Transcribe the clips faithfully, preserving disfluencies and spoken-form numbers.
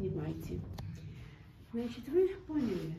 Снимайте. Значит, вы поняли,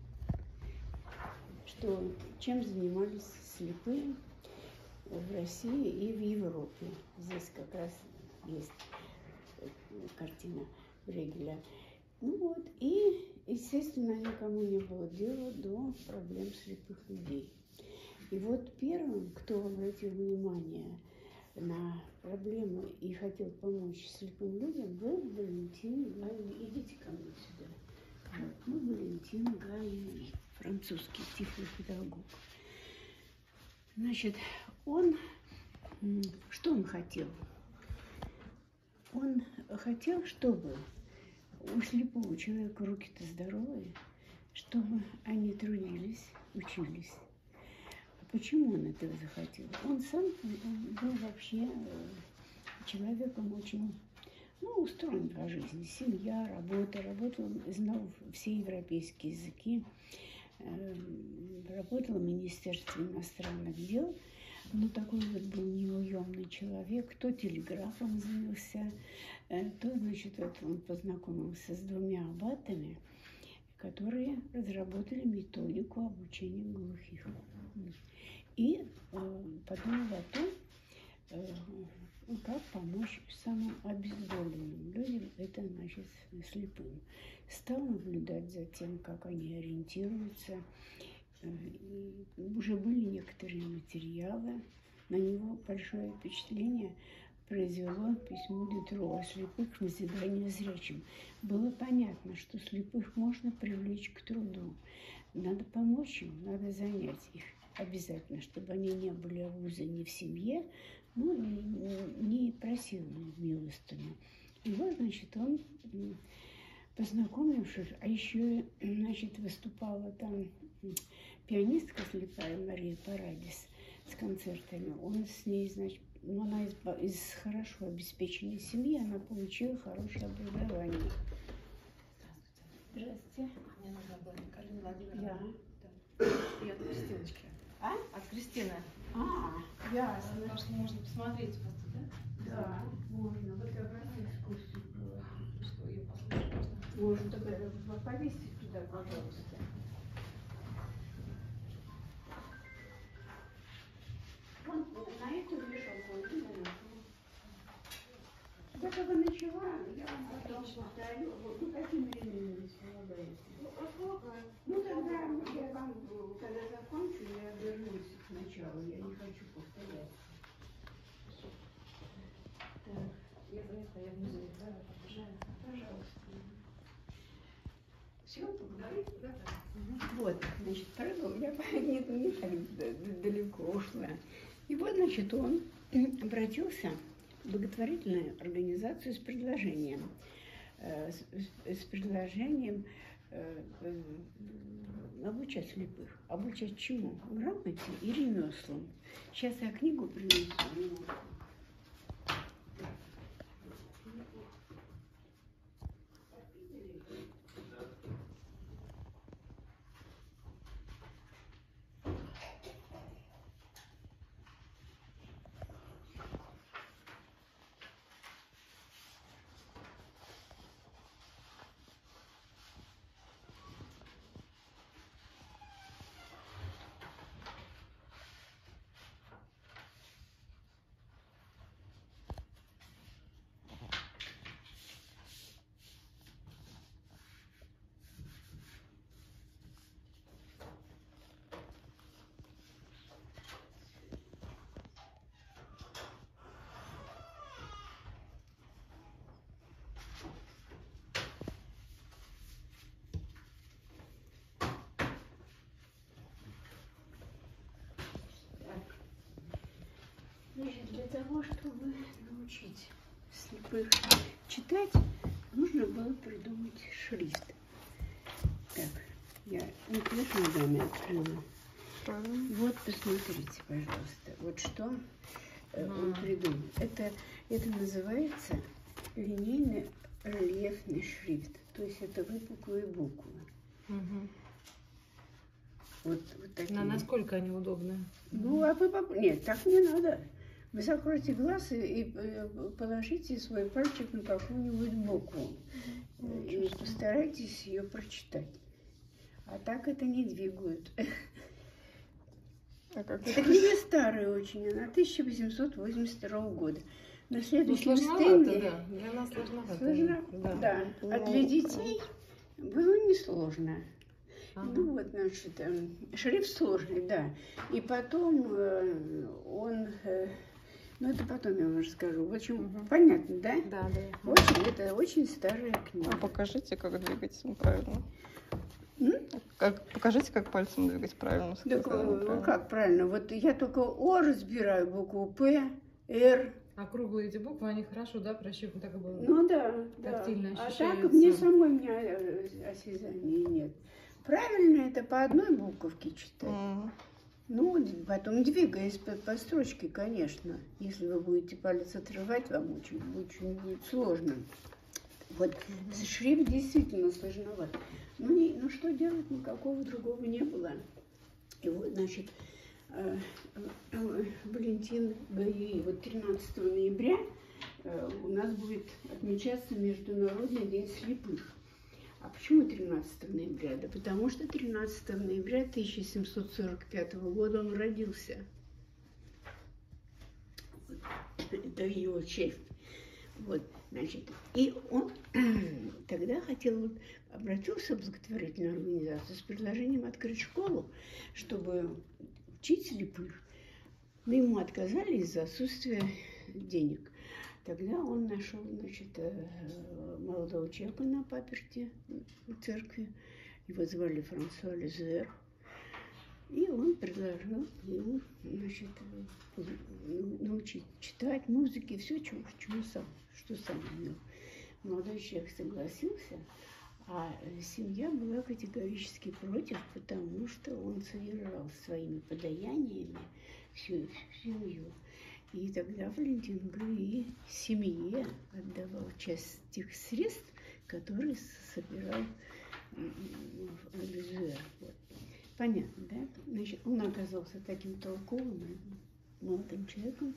что чем занимались слепые в России и в Европе. Здесь как раз есть картина Брейгеля. Ну вот, и, естественно, никому не было дела до проблем слепых людей. И вот первым, кто обратил внимание на проблемы и хотел помочь слепым людям, был Валентин Галлий. Идите ко мне сюда. Вот, ну, Валентин Галлий, французский тифлопедагог. Значит, он, что он хотел? Он хотел, чтобы у слепого человека руки-то здоровые, чтобы они трудились, учились. Почему он этого захотел? Он сам был вообще человеком очень, ну, устроен по жизни. Семья, работа, работал, знал все европейские языки, работал в Министерстве иностранных дел. Ну, такой вот был неуемный человек. То телеграфом занялся, то, значит, вот он познакомился с двумя аббатами, которые разработали методику обучения глухих. И э, подумал о том, э, как помочь самым обездоленным людям, это, значит, слепым. Стал наблюдать за тем, как они ориентируются. И уже были некоторые материалы. На него большое впечатление произвело письмо Дютро о слепых в назидание зрячим. Было понятно, что слепых можно привлечь к труду. Надо помочь им, надо занять их. Обязательно, чтобы они не были обузой ни в семье, ну и не просили милостыню. И вот, значит, он, познакомившись, а еще, значит, выступала там пианистка слепая Мария Парадис с концертами. Он с ней, значит, ну, она из, из хорошо обеспеченной семьи, она получила хорошее образование. Здравствуйте. Мне нужна была Галина Владимировна. Да. Я от Кристиночки. А? От Кристины. А, ясно. Потому что можно посмотреть просто, да? Да, можно. Вот я брала экскурсию была. Что ее послушать можно? Можно тогда повесить туда, пожалуйста. Вон на эту вешалку именно. Я когда начала, я вам потом повторю, вот вы каким временем располагаете? Ну тогда я вам, когда закончу, я вернусь к началу, я не хочу повторять. Так. Я заметила, я внизу, да, пожалуйста. Пожалуйста. Все, поговорить? Да, да. Вот, значит, прыгал, я не, не так далеко ушла. И вот, значит, он обратился в благотворительную организацию с предложением, э, с, с предложением э, э, обучать слепых. Обучать чему? Грамоте и ремеслам. Сейчас я книгу принесу. Значит, для того, чтобы научить слепых читать, нужно было придумать шрифт. Так, я интересную даме открыла. Вот, посмотрите, пожалуйста. Вот что э, он придумал. Это, это называется линейный рельефный шрифт. То есть это выпуклые буквы. Угу. Вот, вот такие. На насколько они удобны? Ну, а вы поп... Нет, так не надо. Вы закройте глаз и, и положите свой пальчик на какую-нибудь букву. Mm-hmm. И постарайтесь ее прочитать. А так это не двигают. А как Эта книга старая очень, она тысяча восемьсот восемьдесят второго года. На Ну, следующем сложновато, стенде... да. Для нас сложновато. Сложно, Да. да. А Ну, для детей было несложно. ага. Ну вот, значит, э, шрифт сложный, да. И потом э, он... э, ну, это потом я вам расскажу. В общем, Мгм. понятно, да? Да, да. Очень, это очень старая книга. А покажите, как двигать правильно. М? Как, покажите, как пальцем двигать правильно. Так, сказала, э, правильно. как правильно? Вот я только О разбираю, букву П, Р. А круглые эти буквы, они хорошо, да, прощупаны, так и было. Ну да, да. Тактильно А так ощущается. мне самой у меня э, осязания нет. Правильно это по одной буковке читать. Мгм. Ну, потом двигаясь по, по строчке, конечно. Если вы будете палец отрывать, вам очень, очень будет сложно. Вот шрифт действительно сложноват. Ну, не, ну что делать, никакого другого не было. И вот, значит, э, э, Валентин Гаи, вот тринадцатого ноября э, у нас будет отмечаться Международный день слепых. А почему тринадцатого ноября? Да потому что тринадцатого ноября тысяча семьсот сорок пятого года он родился. Вот. Это его честь. Вот, значит, и он тогда хотел, вот, обратился в благотворительную организацию с предложением открыть школу, чтобы учить слепых. Но ему отказали из-за отсутствия денег. Тогда он нашел, значит, э, молодого человека на паперти в церкви. Его звали Франсуа Лизер. И он предложил ему, значит, научить читать, музыке, все, чего, чего сам, что сам умел. Молодой человек согласился, а семья была категорически против, потому что он содержал своими подаяниями всю, всю семью. И тогда Валентин Гаи семье отдавал часть тех средств, которые собирал Лизер. Вот. Понятно, да? Значит, он оказался таким толковым молодым человеком.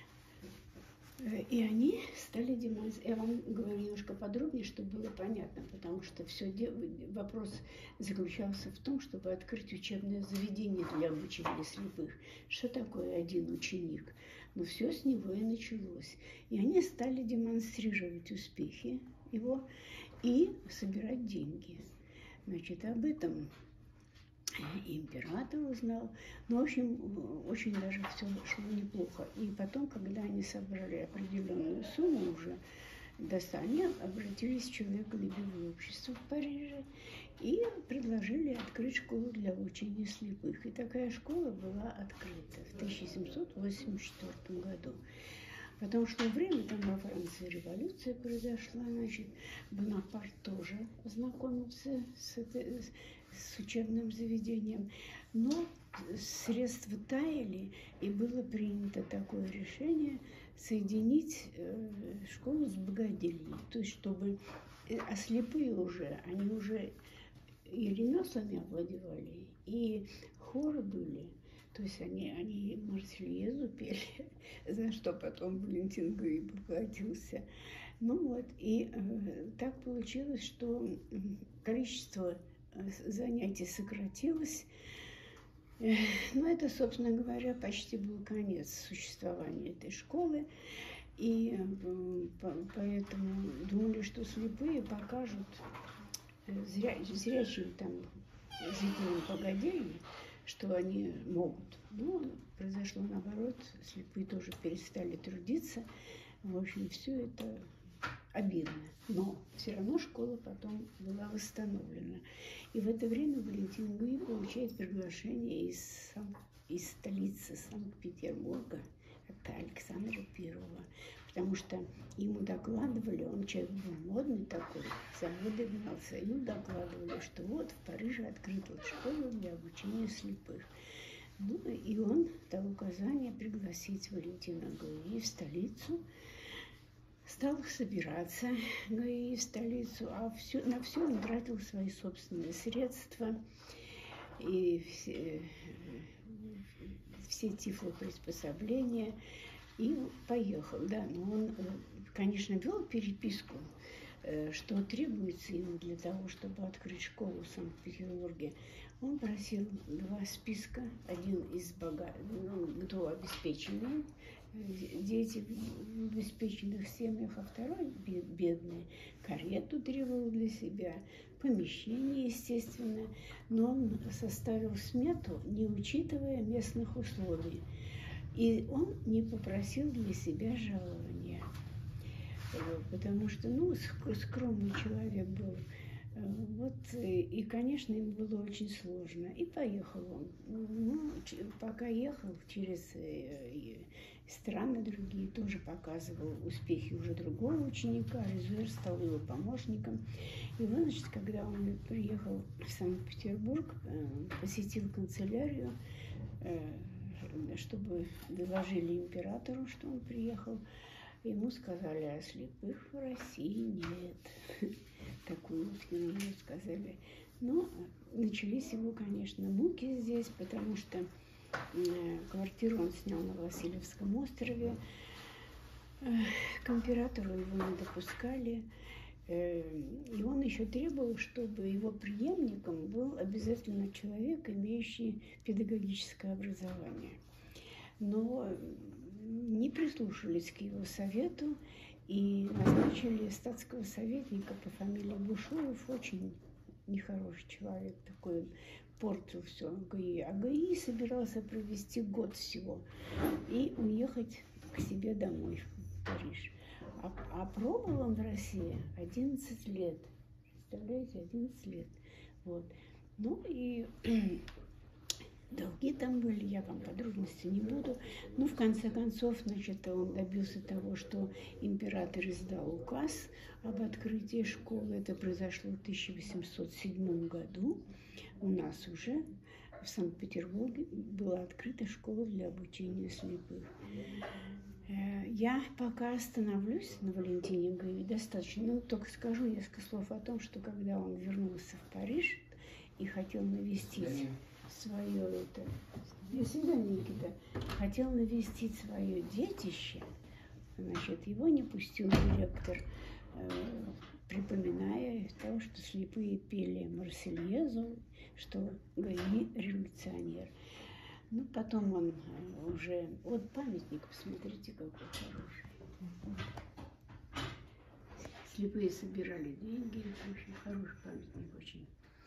И они стали демонстрировать. Я вам говорю немножко подробнее, чтобы было понятно, потому что все де... вопрос заключался в том, чтобы открыть учебное заведение для обучения слепых. Что такое один ученик? Но все с него и началось. И они стали демонстрировать успехи его и собирать деньги. Значит, об этом император узнал. Ну, в общем, очень даже все шло неплохо. И потом, когда они собрали определенную сумму уже, они обратились в человеколюбивое общество в Париже и предложили открыть школу для обучения слепых. И такая школа была открыта в тысяча семьсот восемьдесят четвёртом году. Потом шло время, там во Франции революция произошла, значит, Бонапарт тоже познакомился с, этой, с учебным заведением. Но средства таяли, и было принято такое решение соединить э, школу с богадельней. То есть, чтобы а слепые уже, они уже и ремеслами овладевали, и хоры были. То есть они, они Марсельезу пели, за что потом Валентин Гаи поплатился. Ну вот, и э, так получилось, что количество занятий сократилось. Но это, собственно говоря, почти был конец существования этой школы. И поэтому думали, что слепые покажут зря, зрячим там зрителям погодельни, что они могут. Но произошло наоборот, слепые тоже перестали трудиться. В общем, все это обидно. Но все равно школа потом была восстановлена. И в это время Валентин Гаи получает приглашение из, из столицы Санкт-Петербурга, это Александра Первого. Потому что ему докладывали, он человек был модный такой, заводы гнался, ему докладывали, что вот в Париже открыта школа для обучения слепых. Ну, и он дал указание пригласить Валентина Гаи в столицу. Стал собираться Гаи в столицу, а все, на все он тратил свои собственные средства. И все, все тифлоприспособления. И поехал, да. Но он, конечно, вел переписку что требуется ему для того, чтобы открыть школу в Санкт-Петербурге. Он просил два списка. Один из богатых, ну, кто обеспеченные, дети в обеспеченных семьях, а второй бедный. Карету требовал для себя, помещение, естественно, но он составил смету, не учитывая местных условий. И он не попросил для себя жалования, потому что, ну, скромный человек был. Вот, и, конечно, ему было очень сложно. И поехал он. Ну, пока ехал через страны другие, тоже показывал успехи уже другого ученика. Резуэр стал его помощником. И вот, значит, когда он приехал в Санкт-Петербург, посетил канцелярию, чтобы доложили императору, что он приехал, ему сказали, а слепых в России нет. Такую вот ему сказали. Но начались его, конечно, муки здесь, потому что квартиру он снял на Васильевском острове. К императору его не допускали. И он еще требовал, чтобы его преемником был обязательно человек, имеющий педагогическое образование. Но не прислушались к его совету и назначили статского советника по фамилии Бушуев, очень нехороший человек, такой, портил все ГАИ. А ГАИ собирался провести год всего и уехать к себе домой в Париж. А, а пробовал он в России одиннадцать лет. Представляете, одиннадцать лет. Вот. Ну и долги там были, я вам подробности не буду. Но в конце концов, значит, он добился того, что император издал указ об открытии школы. Это произошло в тысяча восемьсот седьмом году. У нас уже в Санкт-Петербурге была открыта школа для обучения слепых. Я пока остановлюсь на Валентине Гаи достаточно, но только скажу несколько слов о том, что когда он вернулся в Париж и хотел навестить свое это, до свидания, Никита, хотел навестить свое детище, значит, его не пустил директор, э, припоминая того, что слепые пели Марсельезу, что Гаи революционер. Ну, потом он уже... Вот памятник, посмотрите, какой хороший. Слепые собирали деньги. Очень хороший памятник, очень.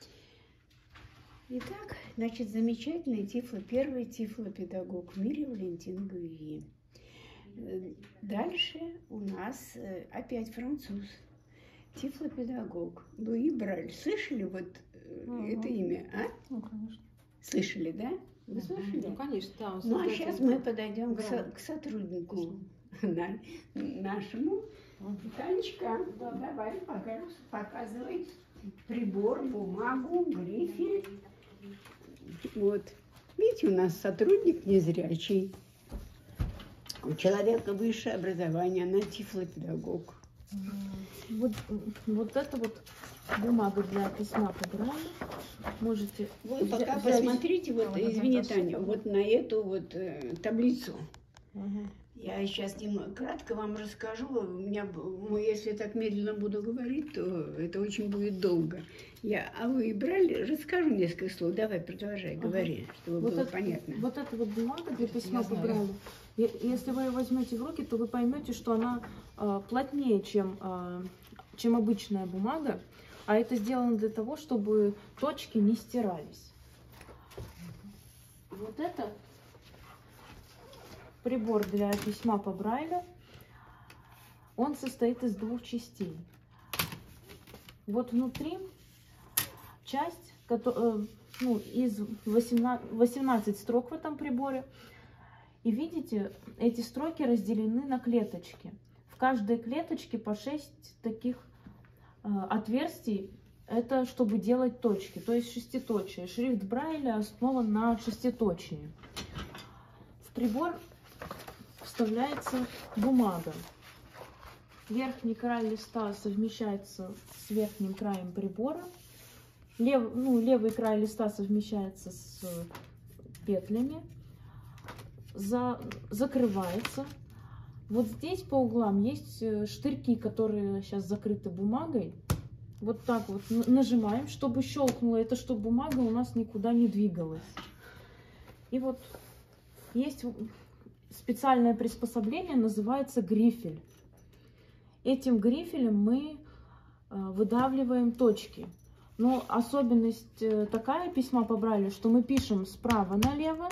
Итак, значит, замечательный тифло, первый тифлопедагог в мире Валентин Гаи. Дальше у нас опять француз, тифлопедагог Луи Брайль. Слышали вот угу. это имя, а? Ну, конечно. Слышали, да? Вы слышали? Ну, конечно, да. Ну, а сейчас мы подойдем к, со, к сотруднику на, нашему. Танечка, да, давай, показывай прибор, бумагу, грифель. Вот. Видите, у нас сотрудник незрячий. У человека высшее образование, она тифлопедагог. Вот, вот это вот бумага для письма по Брайлю. Можете... Вот пока взять... посмотрите, вот, а, извини, Таня, вот на эту вот э, таблицу. Угу. Я сейчас Дима, кратко вам расскажу. У меня, если так медленно буду говорить, то это очень будет долго. Я, а вы брали, расскажу несколько слов. Давай, продолжай, ага. говори, чтобы вот было это, понятно. Вот эта вот бумага для письма по Брайлю, если вы ее возьмете в руки, то вы поймете, что она э, плотнее, чем, э, чем обычная бумага. А это сделано для того, чтобы точки не стирались. Вот это прибор для письма по Брайлю. Он состоит из двух частей. Вот внутри часть, которая, ну, из восемнадцати строк в этом приборе. И видите, эти строки разделены на клеточки. В каждой клеточке по шесть таких э, отверстий. Это чтобы делать точки, то есть шеститочие. Шрифт Брайля основан на шеститочии. В прибор вставляется бумага. Верхний край листа совмещается с верхним краем прибора. Лев, ну, левый край листа совмещается с петлями. За, закрывается. Вот здесь по углам есть э, штырьки, которые сейчас закрыты бумагой. Вот так вот н- нажимаем, чтобы щелкнуло, это чтобы бумага у нас никуда не двигалась. И вот есть специальное приспособление, называется грифель. Этим грифелем мы э, выдавливаем точки. Но особенность э, такая письма по Брайлю, что мы пишем справа налево.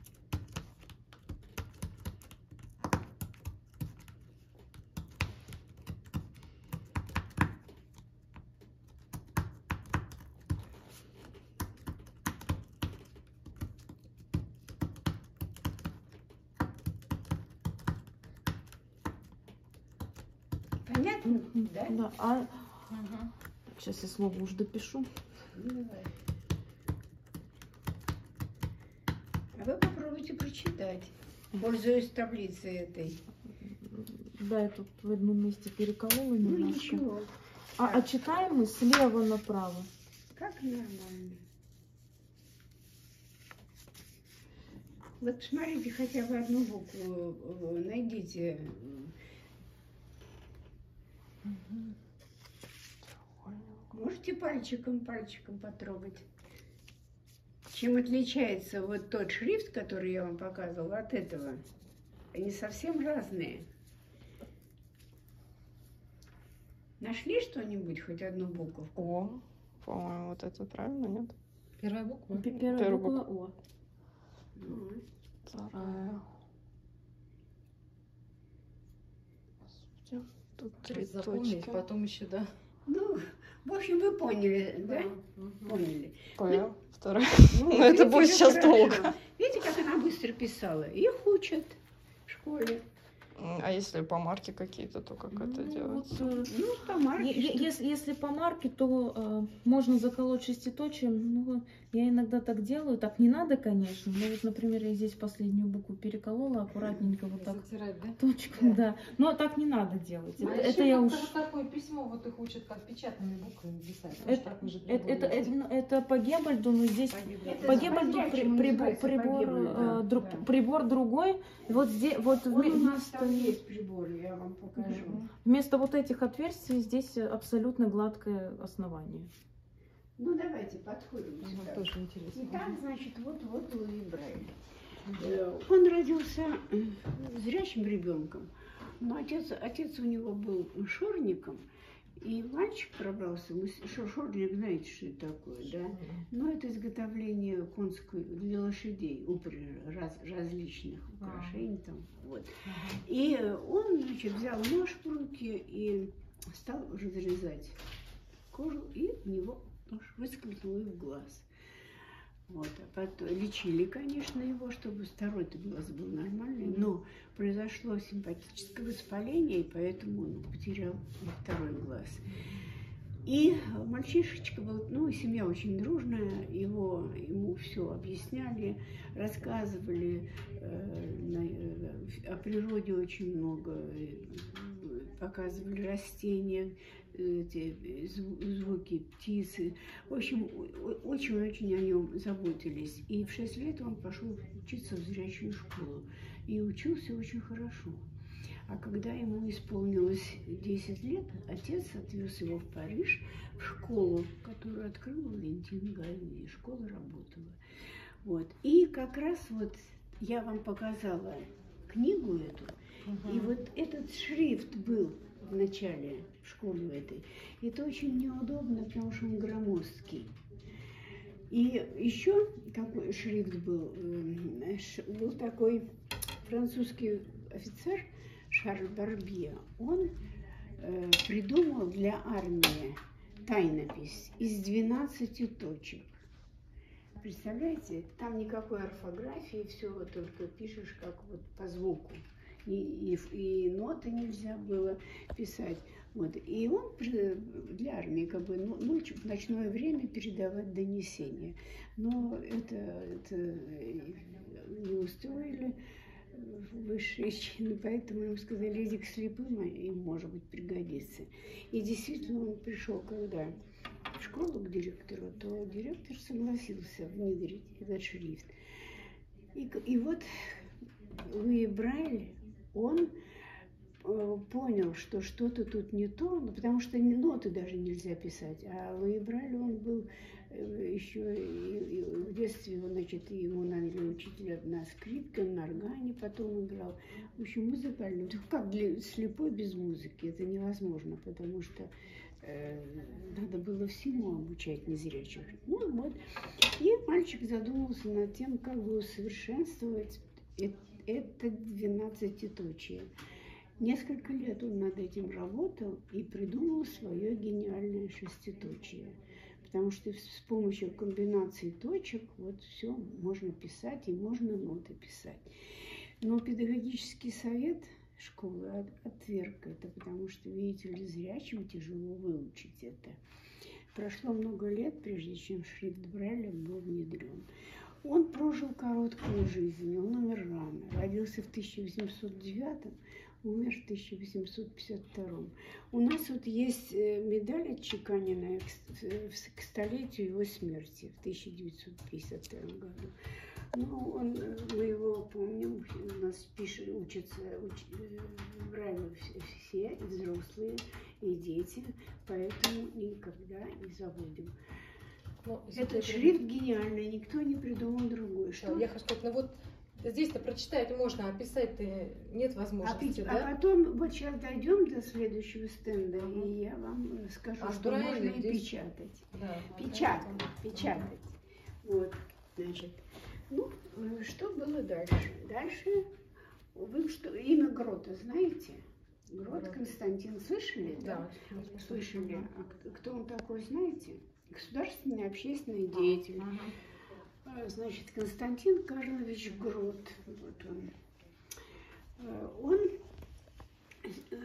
Понятно? Да? Да, а Мгм. сейчас я слово уж допишу. Ну, давай. А вы попробуйте прочитать, пользуясь таблицей этой. Да, я тут в одном месте переколола Ну немножко. ничего, А, а читаем мы слева направо. как нормально. Вот посмотрите хотя бы одну букву, э, найдите. Можете пальчиком, пальчиком потрогать. Чем отличается вот тот шрифт, который я вам показывала, от этого? Они совсем разные. Нашли что-нибудь, хоть одну буковку? О, по-моему, вот это правильно, нет? Первая буква. П- Первая Первая буква О. Ну, Вторая. Господи, тут три Запомнить, точки. потом еще, да? ну, в общем, вы поняли, да? Мгм. Поняли. П, вторая. Ну, Ну, это видите, будет как сейчас хорошо. долго. Видите, как она быстро писала? Их учат в школе. М, А если по марке какие-то, то как это Ну, делается? вот, э, Ну, по марке. Е- е- Если, если по марке, то э, можно заколоть шеститочием. Ну, я иногда так делаю. Так не надо, конечно. Но вот, например, я здесь последнюю букву переколола аккуратненько вот так Затирать, да? точку, Да. да. Но так не надо делать. А Это, еще это я уж. как-то вот такое письмо, вот их учат, как печатными буквами писать. Может, Это, так уже это, это, придумать. это, ну, это по Геббельду, но здесь Это по Геббельду при- по-настоящему прибор, называется прибор, по Геббельду, э, да, дру- да. прибор другой. Вот здесь, вот Вон у нас вместо, там есть прибор, я вам покажу. Мгм. вместо вот этих отверстий здесь абсолютно гладкое основание. Ну, давайте подходим Ага, сюда. тоже интересно. Итак, значит, вот, вот Луи Брайль. Э, Он родился э, зрячим ребенком, но отец, отец у него был шорником, и мальчик пробрался. Мы с- шор- Шорник, знаете, что это такое, да? Но это изготовление конской для лошадей, упряжи раз, различных украшений там, вот. Ага. И он, значит, взял нож в руки и стал разрезать кожу, и у него нож выскользнул в глаз. Вот, а потом лечили, конечно, его, чтобы второй-то глаз был нормальный, но произошло симпатическое воспаление, и поэтому он потерял и второй глаз. И мальчишечка был, ну, семья очень дружная, его, ему все объясняли, рассказывали э, на- э, о природе очень много, э, показывали растения, эти зв- звуки птицы. В общем, о- очень-очень о нем заботились. И в шесть лет он пошел учиться в зрячую школу. И учился очень хорошо. А когда ему исполнилось десять лет, отец отвез его в Париж, в школу, которую открыл Валентин Галлий, и школа работала. Вот. И как раз вот я вам показала книгу эту, и вот этот шрифт был в начале в школе этой. Это очень неудобно, потому что он громоздкий. И еще какой шрифт был, э, ш- был такой французский офицер Шарль Барбье. Он э, придумал для армии тайнопись из двенадцати точек. Представляете, там никакой орфографии, все только пишешь как вот по звуку. И, и, и ноты нельзя было писать. Вот. И он при- для армии как бы ну- ночью, в ночное время передавать донесения. Но это, это не устроили высшие чины, поэтому ему сказали, иди к слепым, а им, может быть, пригодится. И действительно он пришел, когда в школу к директору, то директор согласился внедрить этот шрифт. И, к- и вот Луи Брайль, он э, понял, что что-то тут не то, ну, потому что не- ноты даже нельзя писать. А Луи Брайль, он был э, еще и- и в детстве, он, значит, ему наняли учителя на скрипке, он на органе потом играл. В общем, музыкальный. Ну, как для слепой без музыки? Это невозможно, потому что э, надо было всему обучать незрячих. Ну вот. И мальчик задумался над тем, как бы усовершенствовать э- это двенадцатиточие. Несколько лет он над этим работал и придумал свое гениальное шеститочие. Потому что с помощью комбинаций точек вот все можно писать и можно ноты писать. Но педагогический совет школы от- отверг это, потому что, видите ли, зрячим тяжело выучить это. Прошло много лет, прежде чем шрифт Брайля был внедрен. Он прожил короткую жизнь, он умер рано. Родился в тысяча восемьсот девятом, умер в тысяча восемьсот пятьдесят втором. У нас вот есть э, медаль отчеканенная к, с- э, в- к столетию его смерти в тысяча девятьсот пятьдесят втором году. Ну, он, э, мы его помним, у нас пишет, учатся уч, э, Брайлю все, все, и взрослые, и дети, поэтому никогда не забудем. Ну, Этот если- шрифт гениальный, никто не придумал другой. Да, Что? я хочу сказать, ну вот здесь-то прочитать можно, а писать-то нет А, возможности, пи- да? а потом, вот сейчас дойдем до следующего стенда, Мгм. и я вам э, скажу, А что Брайль можно и здесь- печатать. Да. Печатать, печатать. Вот, значит. Ну, э, что было дальше? Дальше, вы что, имя Грота знаете? Грот Грот. Константин, слышали? Да. Слышали. А кто- кто он такой, знаете? Государственный общественный деятель. Ага. А, Значит, Константин Карлович Грот. Вот он. Э, Он, э,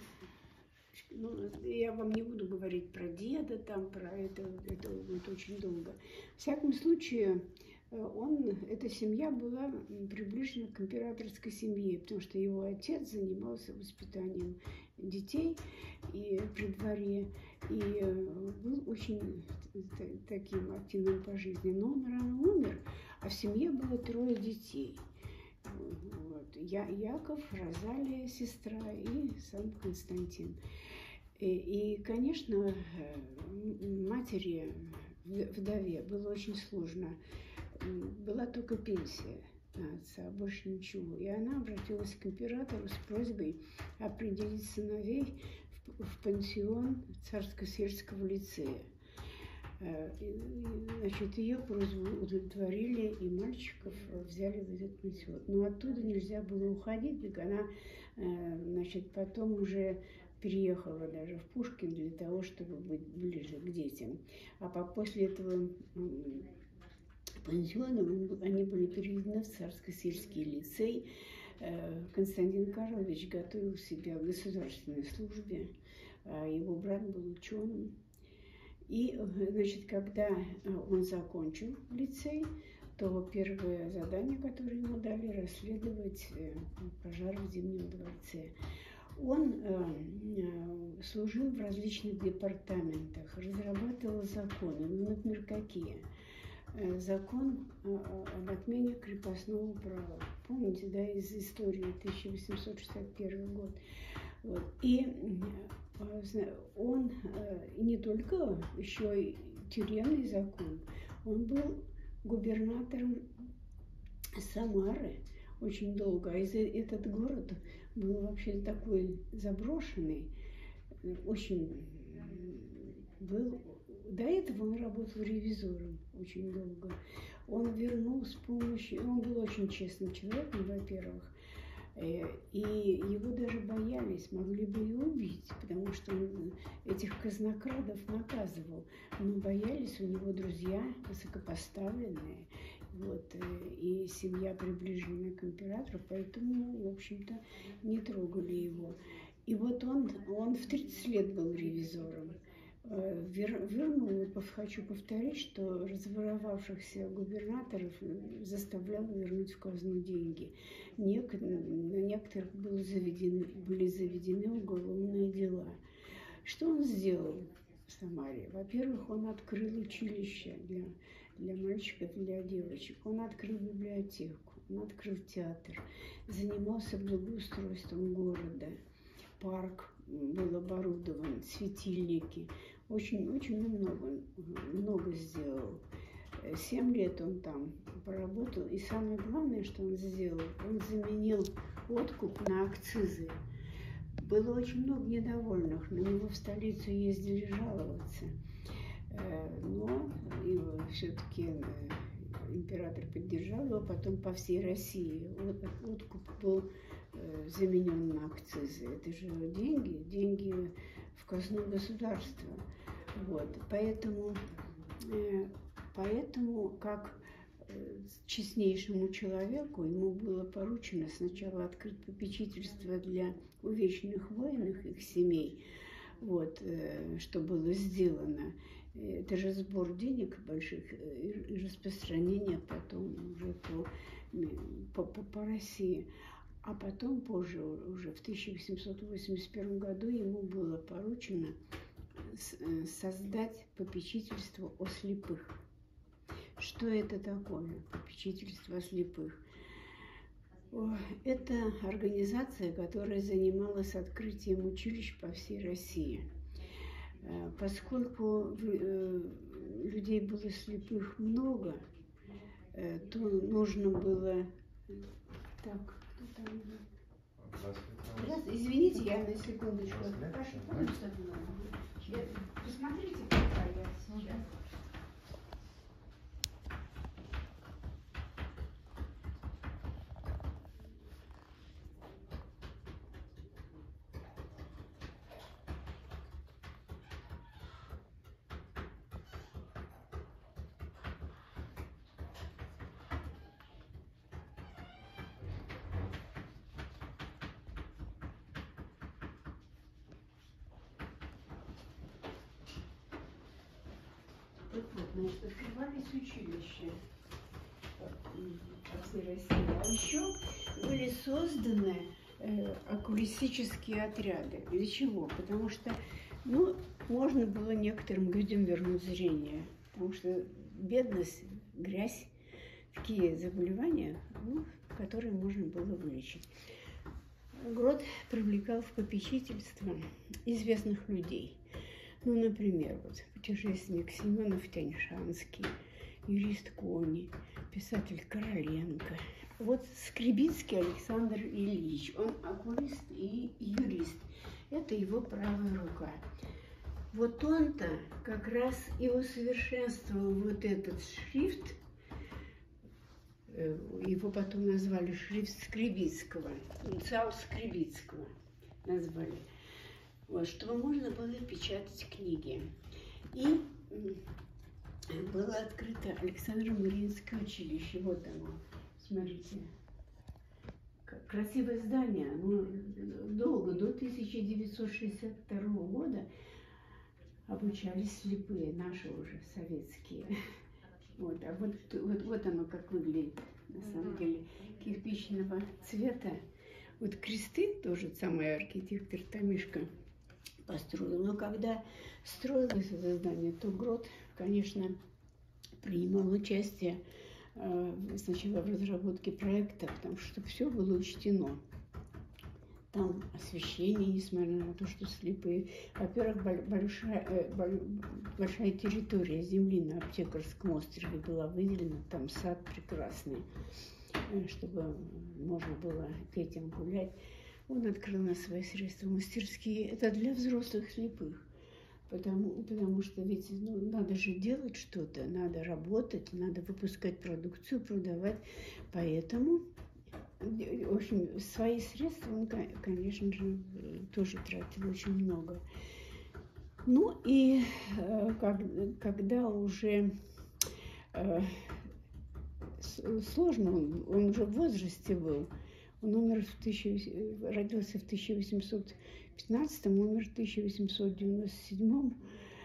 ну, я вам не буду говорить про деда, там, про это, это будет очень долго. В всяком случае, э, он, эта семья была м, приближена к императорской семье, потому что его отец занимался воспитанием детей и при дворе, и э, был очень та- таким активным по жизни. Но он рано умер, а в семье было трое детей. Вот. Я, Яков, Розалия, сестра и сам Константин. И, и, конечно, э, м- матери, в- вдове, было очень сложно. М, Была только пенсия на отца, больше ничего. И она обратилась к императору с просьбой определить сыновей в, в пансион царско-сельского лицея. Э, и, и, Значит, ее просьбу удовлетворили, и мальчиков э, взяли в этот пансион. Но оттуда нельзя было уходить, так она, э, значит, потом уже переехала даже в Пушкин для того, чтобы быть ближе к детям. А по- после этого м, пансиона он был- они были переведены в царско-сельский лицей. Э, Константин Карлович готовил себя к государственной службе, а его брат был ученым. И, э, значит, когда э, он закончил лицей, то первое задание, которое ему дали, расследовать э, пожар в Зимнем дворце. Он э, э, служил в различных департаментах, разрабатывал законы, ну, например, какие? Э, Закон э, об отмене крепостного права. Помните, да, из истории тысяча восемьсот шестьдесят первый год. Вот. И э, зна- он э, не только еще и тюремный закон, он был губернатором Самары очень долго. А из- этот город был вообще такой заброшенный, э, очень м, был. До этого он работал ревизором очень долго. Он вернул с помощью, он был очень честным человеком, во-первых, э, и его даже боялись, могли бы и убить, потому что он этих казнокрадов наказывал. Но боялись, у него друзья высокопоставленные, вот, э, и семья приближенная к императору, поэтому, в общем-то, не трогали его. И вот он, он в тридцать лет был ревизором. Э, вер- Вернул, я пов- хочу повторить, что разворовавшихся губернаторов э, заставлял вернуть в казну деньги. Нек- На некоторых было заведены, были заведены уголовные дела. Что он сделал в Самаре? Во-первых, он открыл училище для, для мальчиков, для девочек. Он открыл библиотеку, он открыл театр, занимался благоустройством города. парк был оборудован, светильники. Очень-очень много, много сделал. Семь лет он там поработал. И самое главное, что он сделал, он заменил откуп на акцизы. Было очень много недовольных. На него в столицу ездили жаловаться. Но его все-таки император поддержал его, потом по всей России. Вот откуп был заменен на акцизы. Это же деньги, деньги в казну государства. Вот. Поэтому, поэтому как честнейшему человеку ему было поручено сначала открыть попечительство для увечных воинов, их семей, вот, что было сделано. Это же сбор денег больших и распространение потом уже по, по, по, по России. А потом, позже, уже в тысяча восемьсот восемьдесят первом году, ему было поручено создать попечительство о слепых. Что это такое, попечительство о слепых? Это организация, которая занималась открытием училищ по всей России. Поскольку людей было слепых много, то нужно было... Так, кто там? Извините, я на секундочку. Прошу, посмотрите, пока я сейчас. Значит, открывались училища по всей России. А еще были созданы э, окулистические отряды. Для чего? Потому что, ну, можно было некоторым людям вернуть зрение. Потому что бедность, грязь, такие заболевания, ну, которые можно было вылечить. Грот привлекал в попечительство известных людей. Ну, например, вот путешественник Семенов Тяньшанский, юрист Кони, писатель Короленко. Вот Скребицкий Александр Ильич, он окулист и юрист. Это его правая рука. Вот он-то как раз и усовершенствовал вот этот шрифт, его потом назвали шрифт Скребицкого, инициал Скребицкого назвали. Вот, чтобы можно было печатать книги. И было открыто Александро-Мариинское училище. Вот оно, смотрите. Красивое здание. Ну, долго, до тысяча девятьсот шестьдесят второго года обучались слепые, наши уже, советские. Вот, а вот, вот, вот оно как выглядит, на самом деле, кирпичного цвета. Вот кресты, тоже самый архитектор Томишко построил. Но когда строилось это здание, то Грот, конечно, принимал участие э, сначала в разработке проекта, потому что все было учтено. Там освещение, несмотря на то, что слепые. Во-первых, большая, э, большая территория земли на Аптекарском острове была выделена, там сад прекрасный, чтобы можно было детям гулять. Он открыл на свои средства мастерские. Это для взрослых слепых. Потому, потому что ведь ну, надо же делать что-то, надо работать, надо выпускать продукцию, продавать. Поэтому, в общем, свои средства он, конечно же, тоже тратил очень много. Ну и как, когда уже э, сложно, он, он уже в возрасте был, он умер в тысяча, родился в тысяча восемьсот пятнадцатом, умер в тысяча восемьсот девяносто седьмом.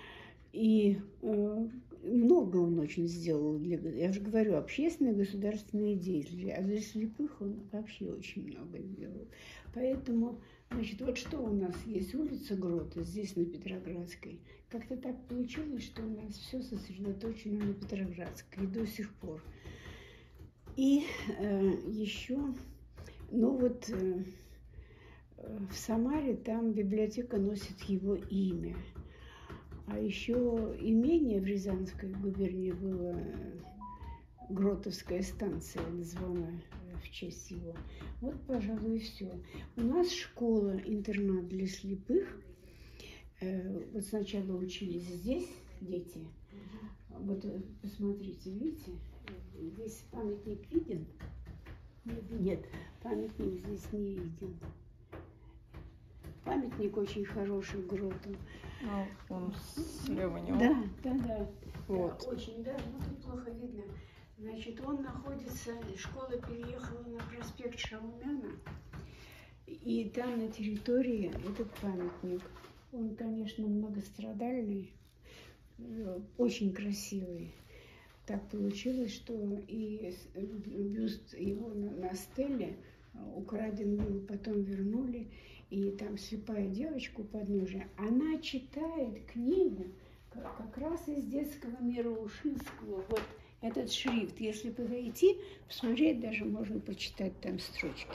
И э, много он очень сделал. Для, я же говорю, общественные государственные деятели. А для слепых он вообще очень много сделал. Поэтому, значит, вот что у нас есть. Улица Грота здесь, на Петроградской. Как-то так получилось, что у нас все сосредоточено на Петроградской. И до сих пор. И э, еще... Ну вот, в Самаре там библиотека носит его имя. А еще имение в Рязанской губернии было Гротовская станция, названа в честь его. Вот, пожалуй, и все. У нас школа-интернат для слепых. Вот сначала учились здесь дети. Вот посмотрите, видите, здесь памятник виден? Нет, памятник здесь не виден. Памятник очень хороший Гроту. А, он слева него. Да, да, да. Вот. Да, очень, да, ну тут плохо видно. Значит, он находится, школа переехала на проспект Шаумяна, и там на территории этот памятник. Он, конечно, многострадальный, очень красивый. Так получилось, что и бюст его на стеле украден был, потом вернули, и там слепая девочка у подножия. Она читает книгу как раз из детского мира Ушинского. Вот этот шрифт, если подойти, посмотреть, даже можно почитать там строчки.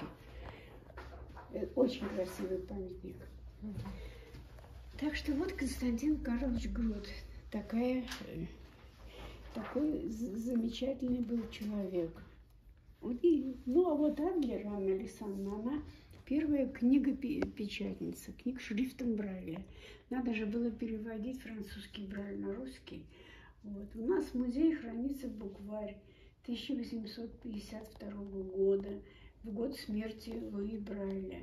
Очень красивый памятник. Так что вот Константин Карлович Грот. Такая, такой замечательный был человек. И, ну, а вот Адлер, Анна Александровна, она первая книга-печатница, книг шрифтом Брайля. Надо же было переводить французский Брайль на русский. Вот. У нас в музее хранится букварь тысяча восемьсот пятьдесят второго года, в год смерти Луи Брайля.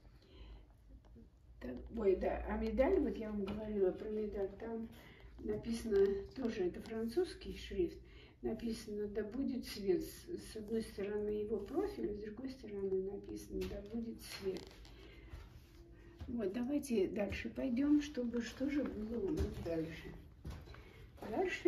Так, ой, да, а медаль, вот я вам говорила про медаль, там написано, тоже это французский шрифт, написано «Да будет свет». С одной стороны его профиль, с другой стороны написано «Да будет свет». Вот, давайте дальше пойдем, чтобы что же было у нас дальше. Дальше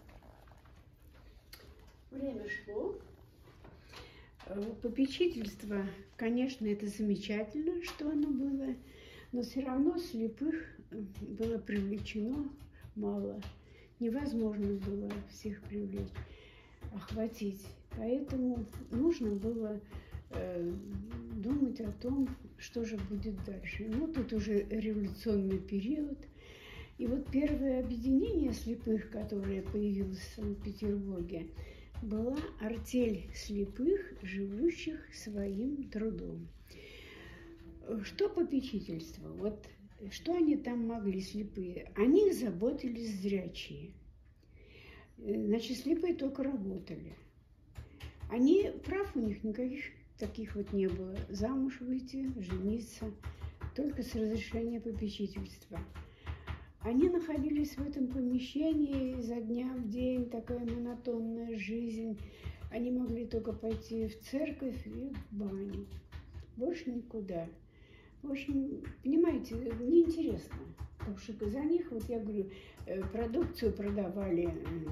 время шло. Попечительство, конечно, это замечательно, что оно было, но все равно слепых было привлечено мало. Невозможно было всех привлечь, охватить. Поэтому нужно было э, думать о том, что же будет дальше. Ну, тут уже революционный период. И вот первое объединение слепых, которое появилось в Санкт-Петербурге, была артель слепых, живущих своим трудом. Что попечительство? Вот что они там могли, слепые? О них заботились зрячие. Значит, слепые только работали. Они, прав у них никаких таких вот не было. Замуж выйти, жениться, только с разрешения попечительства. Они находились в этом помещении изо дня в день, такая монотонная жизнь. Они могли только пойти в церковь и в баню. Больше никуда. В общем, понимаете, неинтересно. Потому что за них, вот я говорю, продукцию продавали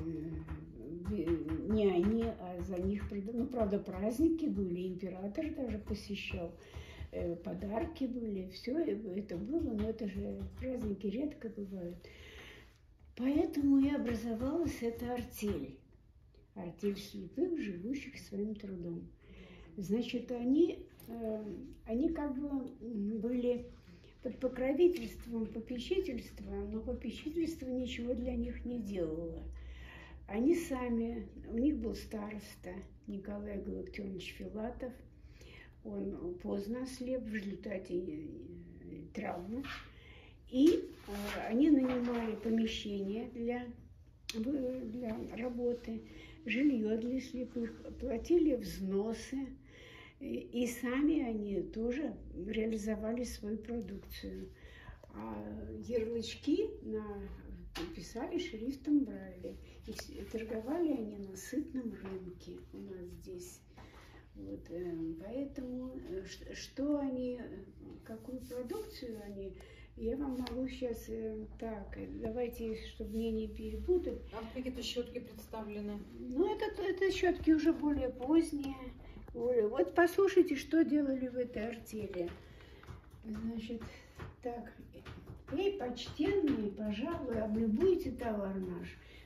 не они, а за них продавали. Ну, правда, праздники были, император даже посещал. Подарки были, все это было, но это же праздники редко бывают. Поэтому и образовалась эта артель. Артель слепых, живущих своим трудом. Значит, они, они как бы были под покровительством попечительства, но попечительство ничего для них не делало. Они сами, у них был староста Николай Галактионович Филатов. Он поздно ослеп в результате травмы. И э, они нанимали помещение для, для работы, жилье для слепых, платили взносы. И, и сами они тоже реализовали свою продукцию. А ярлычки на, писали шрифтом Брайля. И торговали они на сытном рынке у нас здесь. Вот, поэтому что они, какую продукцию они, я вам могу сейчас так, давайте, чтобы мне не перепутать. А какие-то щетки представлены? Ну, это, это щетки уже более поздние. Более. Вот послушайте, что делали в этой артели. Значит, так, эй, почтенные, пожалуй, облюбуйте товар наш.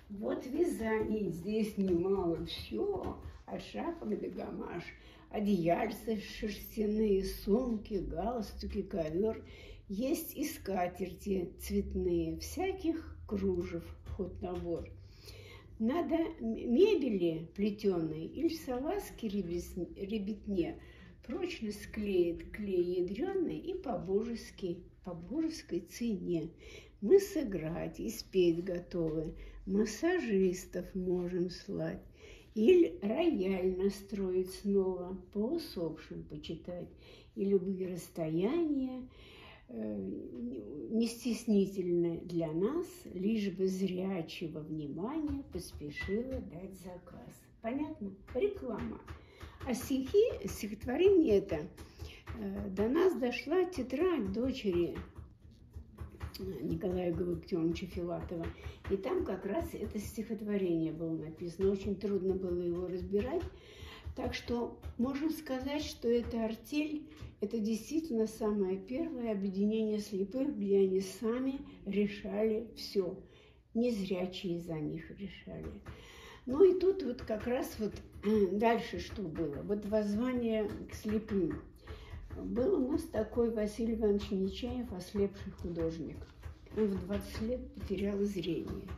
Вот вязание здесь немало все, от шапок до гамаш, одеяльца шерстяные, сумки, галстуки, ковер. Есть и скатерти цветные, всяких кружев, вход набор. Надо мебели плетеной или салазки ребятне прочно склеит клей ядреный и по божеской, по божеской цене. Мы сыграть и спеть готовы, массажистов можем слать. Или рояль настроить снова, по усопшим почитать. И любые расстояния э, не стеснительны для нас, лишь бы зрячего внимания поспешила дать заказ. Понятно? Реклама. А стихи, стихотворение это, э, до нас дошла тетрадь дочери Николая Галактионовича Филатова. И там как раз это стихотворение было написано. Очень трудно было его разбирать. Так что можно сказать, что эта артель, это действительно самое первое объединение слепых, где они сами решали все. Незрячие за них решали. Ну и тут вот как раз вот дальше что было? Вот воззвание к слепым. Был у нас такой Василий Иванович Нечаев, ослепший художник. Он в двадцать лет потерял зрение.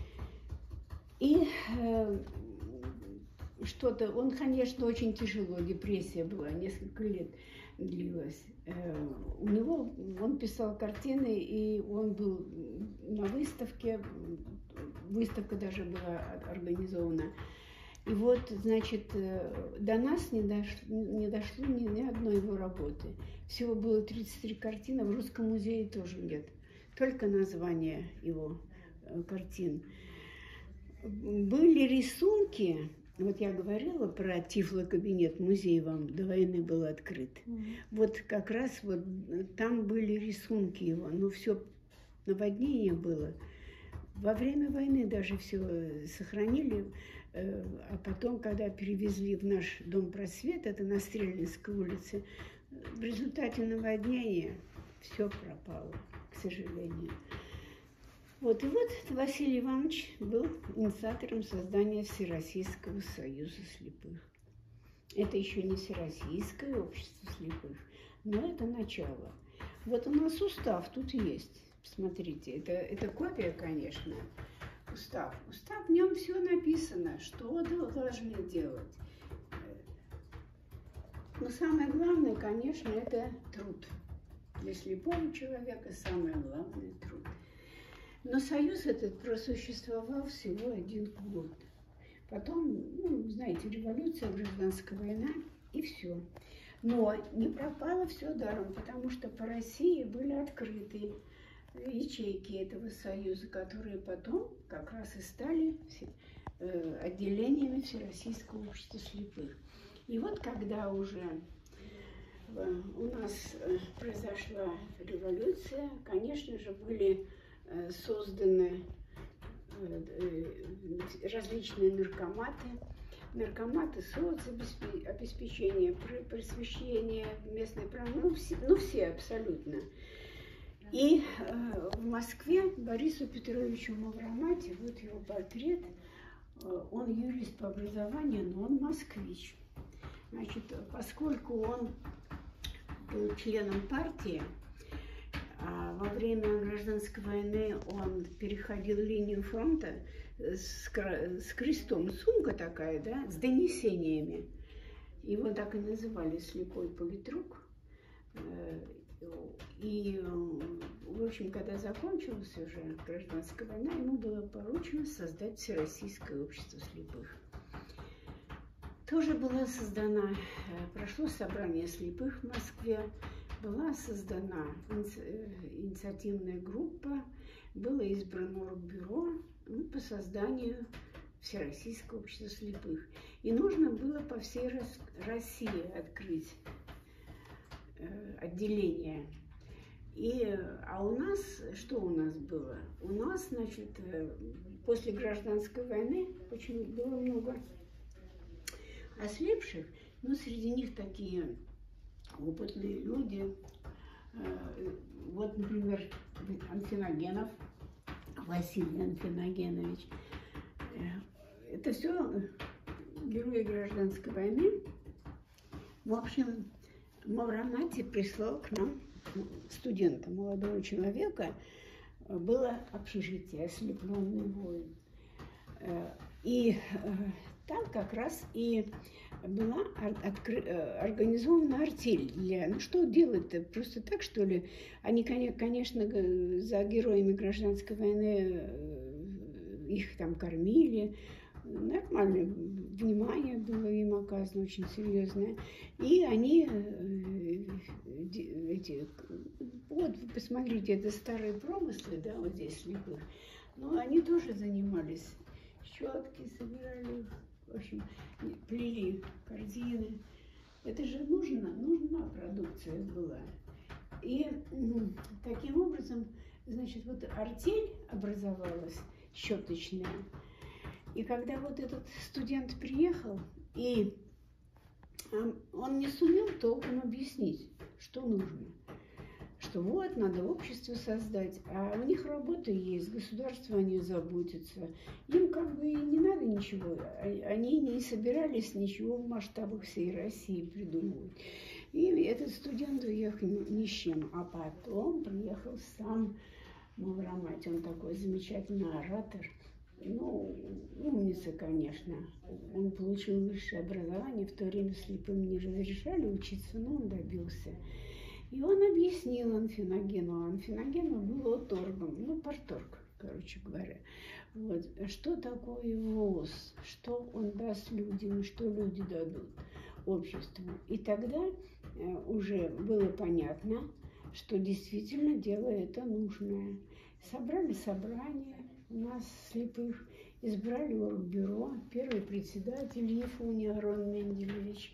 И э, что-то, он, конечно, очень тяжело, депрессия была, несколько лет длилась. Э, у него, он писал картины, и он был на выставке, выставка даже была организована. И вот, значит, до нас не дошло, не дошло ни, ни одной его работы. Всего было тридцать три картины, в Русском музее тоже нет. Только название его картин. Были рисунки, вот я говорила про Тифлокабинет, музей вам до войны был открыт. Mm-hmm. Вот как раз вот там были рисунки его, но все наводнение было. Во время войны даже все сохранили. А потом, когда перевезли в наш Дом Просвет, это на Стрельнинской улице, в результате наводнения все пропало, к сожалению. Вот, и вот Василий Иванович был инициатором создания Всероссийского союза слепых. Это еще не Всероссийское общество слепых, но это начало. Вот у нас устав тут есть, посмотрите, это, это копия, конечно. Устав. Устав, в нем все написано, что должны делать. Но самое главное, конечно, это труд. Для слепого человека самое главное – труд. Но союз этот просуществовал всего один год. Потом, ну, знаете, революция, гражданская война и все. Но не пропало все даром, потому что по России были открыты ячейки этого союза, которые потом как раз и стали э, отделениями Всероссийского общества слепых. И вот когда уже э, у нас э, произошла революция, конечно же, были э, созданы э, э, различные наркоматы, наркоматы соцобеспечения, просвещения местной правды, ну все, ну все абсолютно. И э, в Москве Борису Петровичу Мавромате, вот его портрет, э, он юрист по образованию, но он москвич. Значит, поскольку он был членом партии, а во время гражданской войны он переходил линию фронта с, с крестом, сумка такая, да, с донесениями. Его так и называли слепой политрук. И, в общем, когда закончилась уже гражданская война, ему было поручено создать Всероссийское общество слепых. Тоже была создана, прошло собрание слепых в Москве, была создана инициативная группа, было избрано Оргбюро, ну, по созданию Всероссийского общества слепых. И нужно было по всей России открыть отделение. И, а у нас, что у нас было? У нас, значит, после гражданской войны очень было много ослепших, но среди них такие опытные люди. Вот, например, Анфиногенов, Василий Анфиногенович. Это все герои гражданской войны. В общем, Мавромати прислал к нам студента, молодого человека. Было общежитие «Ослепленный воин». И там как раз и была организована артель. Для... Ну, что делать-то? Просто так, что ли? Они, конечно, за героями гражданской войны их там кормили. Нормальное внимание было им оказано, очень серьезное. И они, эти, вот, вы посмотрите, это старые промыслы, да, вот здесь слепых. Но они тоже занимались. Щетки собирали, в общем, плели корзины. Это же нужно, нужна продукция была. И таким образом, значит, вот артель образовалась щеточная. И когда вот этот студент приехал, и он не сумел толком объяснить, что нужно. Что вот, надо общество создать, а у них работа есть, государство о них заботится. Им как бы и не надо ничего, они не собирались ничего в масштабах всей России придумывать. И этот студент уехал ни с чем, а потом приехал сам Мавромати, он такой замечательный оратор. Ну, умница, конечно. Он получил высшее образование, в то время слепым не разрешали учиться, но он добился. И он объяснил Анфиногену. Анфиногену был оторгом, ну, парторг, короче говоря. Вот. Что такое ВОС, что он даст людям, что люди дадут обществу. И тогда э, уже было понятно, что действительно дело это нужное. Собрали собрание у нас слепых, избрали оргбюро, первый председатель Ефуний Арон Менделевич.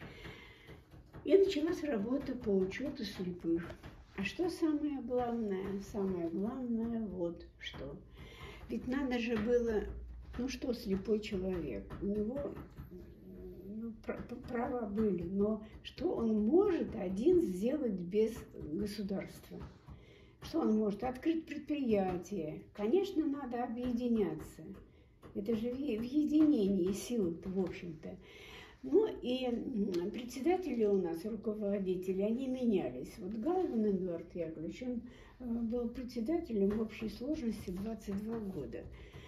И началась работа по учету слепых. А что самое главное? Самое главное вот что. Ведь надо же было, ну что слепой человек, у него ну, права были, но что он может один сделать без государства? Что он может? Открыть предприятие. Конечно, надо объединяться. Это же в единении сил, в общем-то. Ну и председатели у нас, руководители, они менялись. Вот Галвин Эдуард Яковлевич, он был председателем в общей сложности двадцать два года.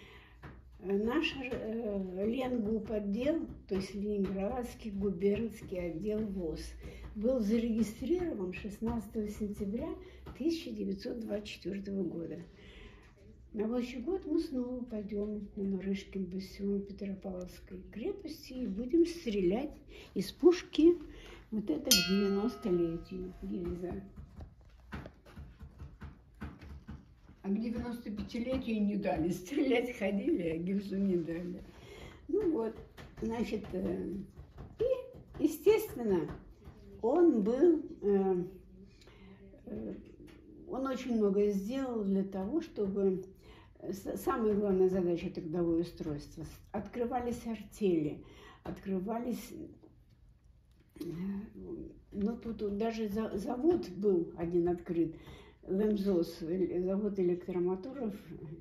Наш э, Ленгуп отдел, то есть Ленинградский губернский отдел ВОС, был зарегистрирован шестнадцатого сентября тысяча девятьсот двадцать четвёртого года. На следующий год мы снова пойдем на Нарышкин бастион Петропавловской крепости и будем стрелять из пушки вот это к девяностолетию гильза. А к девяностопятилетию не дали. Стрелять ходили, а гильзу не дали. Ну вот, значит, и, естественно, он был, э, э, он очень многое сделал для того, чтобы... Самая главная задача — трудовое устройство. Открывались артели, открывались... Ну, тут даже завод был один открыт, Лемзос, завод электромоторов,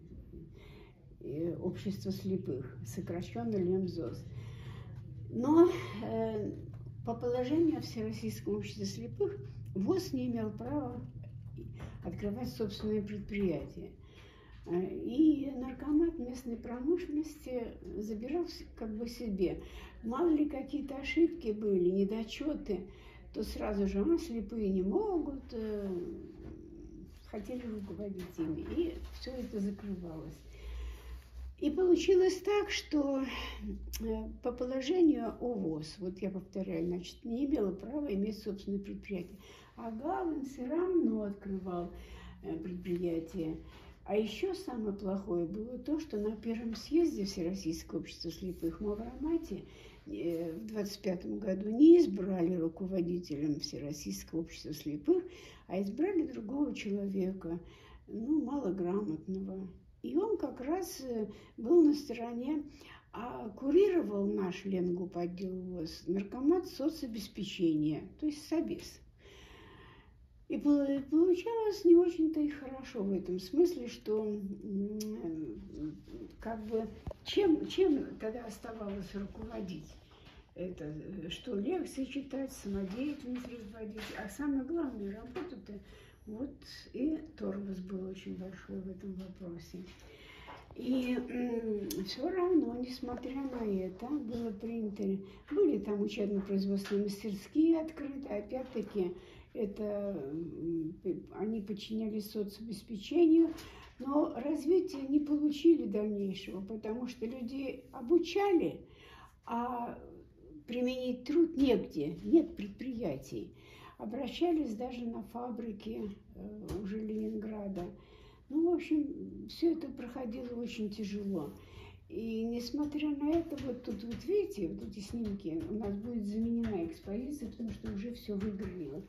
общество слепых, сокращенно Лемзос. Но э, по положению Всероссийского общества слепых ВОС не имел права открывать собственные предприятия. И наркомат местной промышленности забирал как бы себе. Мало ли какие-то ошибки были, недочеты, то сразу же, а, слепые не могут, хотели руководить ими. И все это закрывалось. И получилось так, что по положению ОВОС, вот я повторяю, значит, не имела права иметь собственное предприятие. А Галвин все равно открывал предприятие. А еще самое плохое было то, что на первом съезде Всероссийского общества слепых Мавромати в двадцать пятом году не избрали руководителем Всероссийского общества слепых, а избрали другого человека, ну, малограмотного. И он как раз был на стороне, а курировал наш Ленгуп отдел ВОС наркомат соцобеспечения, то есть собес. И получалось не очень-то и хорошо в этом смысле, что как бы чем, чем тогда оставалось руководить? Это что лекции читать, самодеятельность разводить, а самое главное работа-то вот и тормоз был очень большой в этом вопросе. И все равно, несмотря на это, было принято, были там учебно-производственные мастерские открыты, опять-таки, это они подчинялись соцобеспечению, но развития не получили дальнейшего, потому что людей обучали, а применить труд негде, нет предприятий. Обращались даже на фабрики уже Ленинграда. Ну, в общем, все это проходило очень тяжело. И несмотря на это, вот тут, вот видите, вот эти снимки, у нас будет заменена экспозиция, потому что уже все выгорело.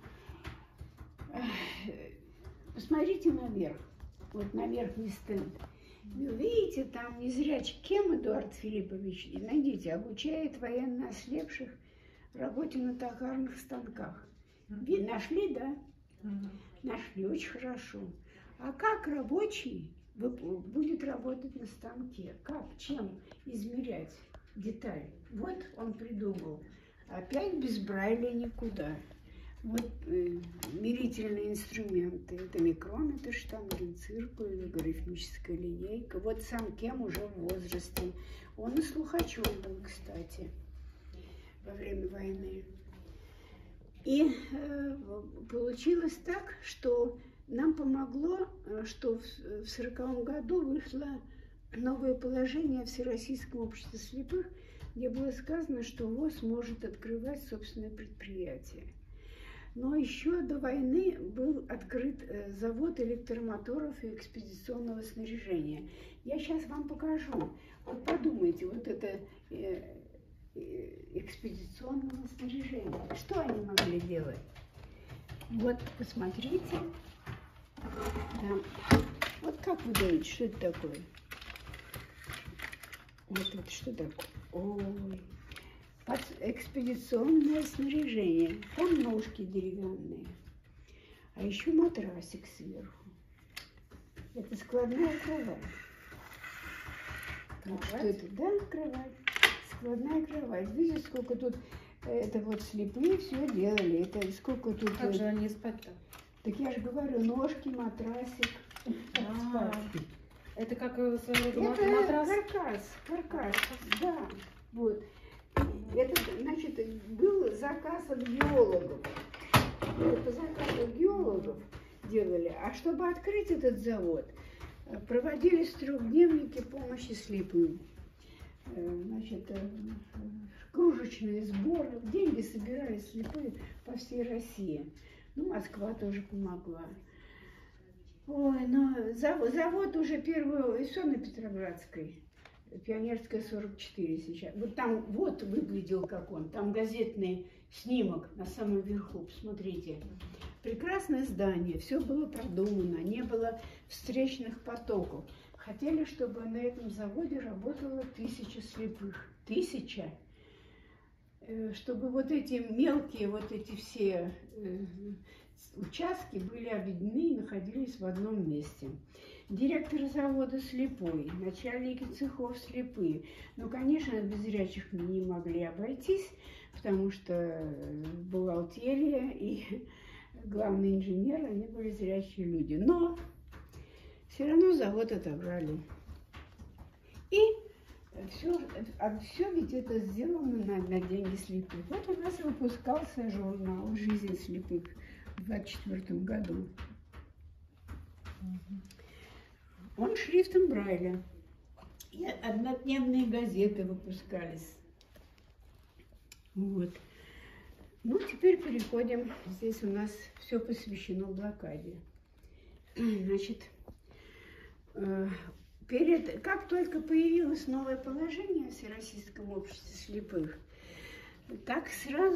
Посмотрите наверх, вот на верхний стенд. Вы видите, там незрячий Кем Эдуард Филиппович, и найдите, обучает военно ослепших работе на токарных станках. Вы нашли, да? Нашли, очень хорошо. А как рабочий будет работать на станке? Как, чем измерять деталь? Вот он придумал. Опять без Брайля никуда. Вот э, мерительные инструменты. Это микрон, это штангель, циркуль, логарифмическая линейка. Вот сам Кем уже в возрасте. Он и слухачом был, кстати, во время войны. И э, получилось так, что нам помогло, что в сороковом году вышло новое положение Всероссийского общества слепых, где было сказано, что ВОС может открывать собственное предприятие. Но еще до войны был открыт завод электромоторов и экспедиционного снаряжения. Я сейчас вам покажу. Вот подумайте, вот это экспедиционного снаряжения. Что они могли делать? Вот, посмотрите. Да. Вот как вы думаете, что это такое? Вот это что такое? Ой, экспедиционное снаряжение. Там ножки деревянные, а еще матрасик сверху. Это складная кровать. Вот что это? Да, кровать. Складная кровать. Видите, сколько тут, это вот слепые все делали. Это сколько тут. Как же они спать-то? Так я же говорю, ножки, матрасик. А, это как своего рода это матрас? каркас, каркас, да. Вот. Это, значит, был заказ от геологов. Это заказ от геологов делали. А чтобы открыть этот завод, проводились трехдневники помощи слепым. Значит, кружечные сборы, деньги собирали слепые по всей России. Ну, Москва тоже помогла. Ой, ну, завод, завод уже первый, все на Петроградской, Пионерская, сорок четыре сейчас. Вот там, вот выглядел как он, там газетный снимок на самом верху, посмотрите. Прекрасное здание, все было продумано, не было встречных потоков. Хотели, чтобы на этом заводе работало тысяча слепых. Тысяча. Чтобы вот эти мелкие, вот эти все э, участки были объединены и находились в одном месте. Директор завода слепой, начальники цехов слепые. Ну, конечно, без зрячих мы не могли обойтись, потому что бухгалтерия и главный инженер, они были зрячие люди. Но все равно завод отобрали. И все, а все ведь это сделано на, на деньги слепых. Вот у нас выпускался журнал «Жизнь слепых» в двадцать четвёртом году. Он шрифтом Брайля. И однодневные газеты выпускались. Вот. Ну, теперь переходим. Здесь у нас все посвящено блокаде. Значит, перед, как только появилось новое положение в Всероссийском обществе слепых, так сразу